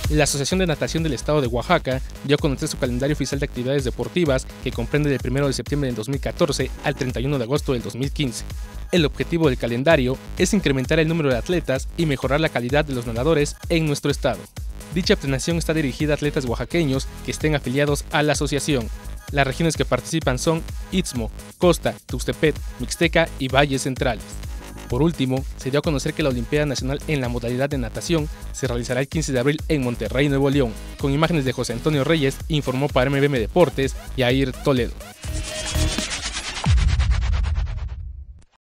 La Asociación de Natación del Estado de Oaxaca dio a conocer su calendario oficial de actividades deportivas que comprende del 1 de septiembre del 2014 al 31 de agosto del 2015. El objetivo del calendario es incrementar el número de atletas y mejorar la calidad de los nadadores en nuestro estado. Dicha premiación está dirigida a atletas oaxaqueños que estén afiliados a la asociación. Las regiones que participan son Istmo, Costa, Tuxtepec, Mixteca y Valles Centrales. Por último, se dio a conocer que la Olimpiada Nacional en la modalidad de natación se realizará el 15 de abril en Monterrey, Nuevo León. Con imágenes de José Antonio Reyes, informó para MBM Deportes Yair Toledo.